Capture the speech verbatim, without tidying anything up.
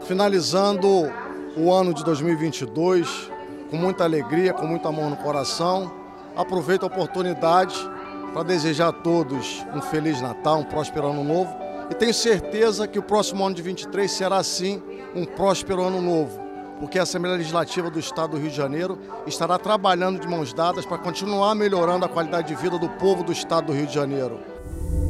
Finalizando o ano de dois mil e vinte e dois, com muita alegria, com muito amor no coração, aproveito a oportunidade para desejar a todos um Feliz Natal, um próspero Ano Novo, e tenho certeza que o próximo ano de vinte e três será sim um próspero Ano Novo, porque a Assembleia Legislativa do Estado do Rio de Janeiro estará trabalhando de mãos dadas para continuar melhorando a qualidade de vida do povo do Estado do Rio de Janeiro.